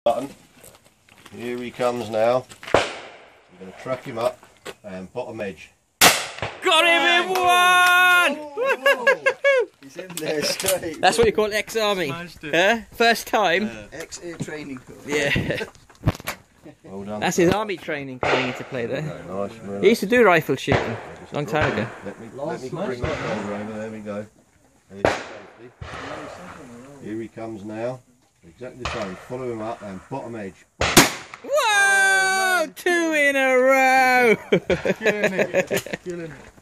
Button. Here he comes now. We're going to track him up and bottom edge. Got him in one! He's in there straight. That's what you call ex-army. First time? Ex-air training course. Yeah. Well done. That's his army training coming into play there. Nice, He used to do rifle shooting a long time ago. Let me bring that shoulder over. There we go. Here he comes now. Exactly the same. Follow him up and bottom edge. Whoa! 2 in a row! Killing it. Killing it.